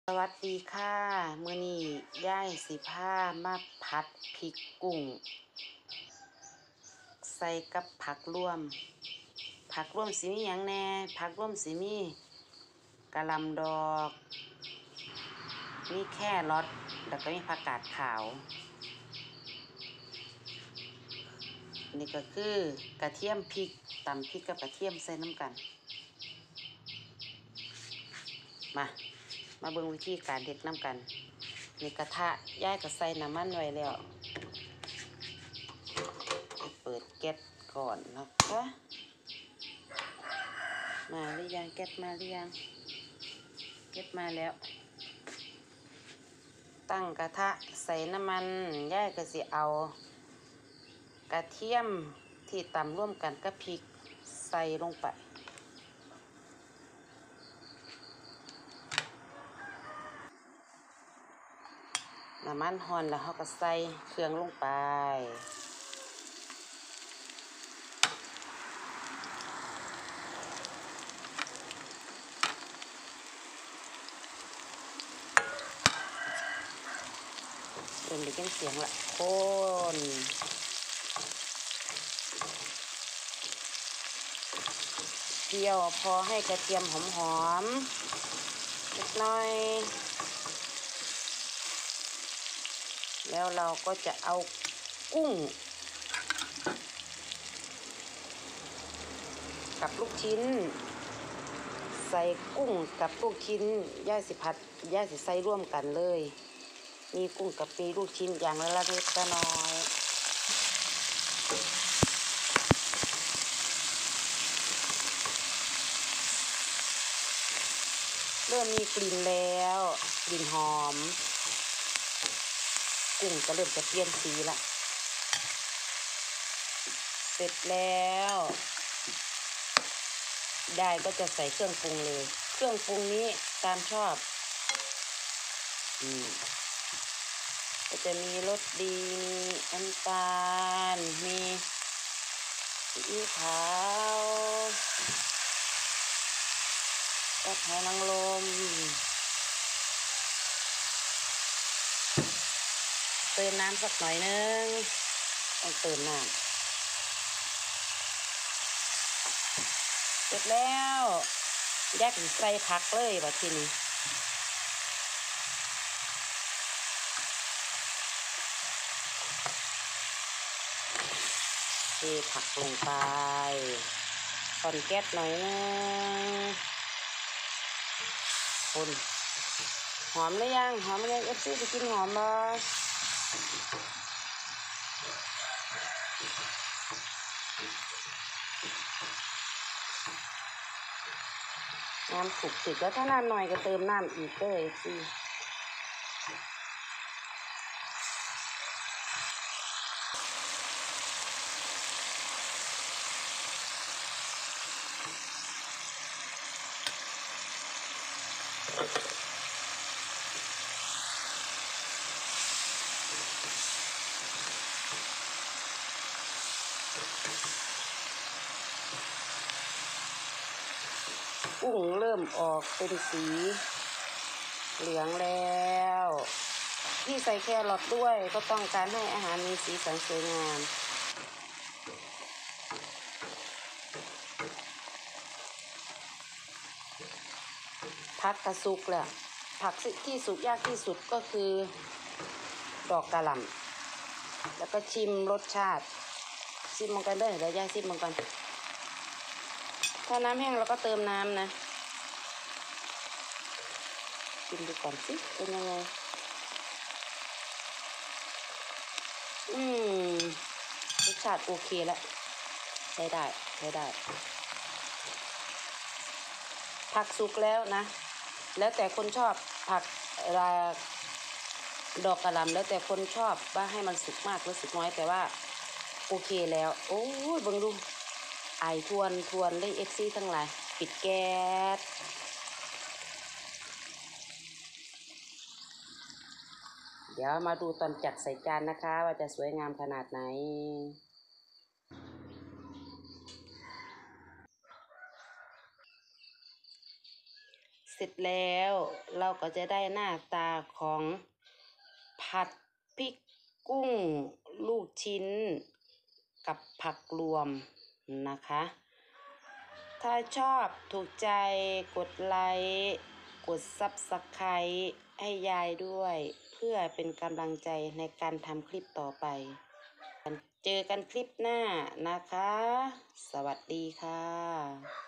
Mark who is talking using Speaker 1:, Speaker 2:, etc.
Speaker 1: สวัสดีค่ะมื้อนี้ย่ายสิพามาผัดพริกกุ้งใส่กับผักร่วมสิมีหยังแหน่ผักร่วมสิมีกะหล่ำดอกมีแครอทแล้วก็มีผักกาดขาวนี่ก็คือกระเทียมพริกตำพริกกับกระเทียมใส่น้ำกันมาเบิ่งวิธีการเฮ็ดน้ำกันนี่กระทะย่ายก็ใส่น้ำมันไว้แล้วเปิดแก๊สก่อนนะคะมาหรือยังแก๊สมาหรือยังแก๊สมาแล้วตั้งกระทะใส่น้ำมันย่ายก็สิเอากระเทียมที่ตำร่วมกันกับพริกใส่ลงไปน้ำมันร้อนแล้วเราก็ใส่เครื่องลงไปเริ่มได้ยินเสียงละคนเจียวพอให้กระเทียมหอมๆนิดหน่อยแล้วเราก็จะเอากุ้งกับลูกชิ้นใส่กุ้งกับลูกชิ้นย่าสิใส่ร่วมกันเลยมีกุ้งกับมีลูกชิ้นอย่างละเล็กละน้อยเริ่มมีกลิ่นแล้วกลิ่นหอมกุ้งก็เริ่มจะเปลี่ยนสีละเสร็จแล้วได้ก็จะใส่เครื่องปรุงเลยเครื่องปรุงนี้ตามชอบก็จะมีรสดีมีน้ำตาลมีซีอิ๊วขาวตะไคร้นางรมเติมน้ำสักหน่อยนึงต้องเติมน้ำเสร็จแล้วแยกใส่ผักเลยแบบทีนี้เทผักลงไปก่อนแก๊สหน่อยนึงคนหอมหรือยังเอฟซีจะกินหอมบ่น้ำถูกติดแล้วถ้าน้ำหน่อยก็เติมน้ำอีกเลยสิกุ้งเริ่มออกเป็นสีเหลืองแล้วที่ใส่แครอทด้วยก็ต้องการให้อาหารมีสีสันสวยงามผักกระสุกแล้วผักที่สุกยากที่สุดก็คือดอกกะหล่ำแล้วก็ชิมรสชาติชิมมันกันได้เดี๋ยวย่าชิมมันกันถ้าน้ำแห้งเราก็เติมน้ำนะชิมดูก่อนสิเป็นยังไงรสชาติโอเคแล้วใช้ได้ผักสุกแล้วนะแล้วแต่คนชอบผักดอกกระหล่ำแล้วแต่คนชอบว่าให้มันสุกมากหรือสุกน้อยแต่ว่าโอเคแล้วโอ้ยบังดูไอทวนได้เอฟซีทั้งหลายปิดแก๊สเดี๋ยวมาดูตอนจัดใส่จานนะคะว่าจะสวยงามขนาดไหนเสร็เสร็จแล้วเราก็จะได้หน้าตาของผัดพริกกุ้งลูกชิ้นกับผักรวมนะคะ ถ้าชอบถูกใจกดไลค์กดSubscribeให้ยายด้วยเพื่อเป็นกำลังใจในการทำคลิปต่อไปเจอกันคลิปหน้านะคะสวัสดีค่ะ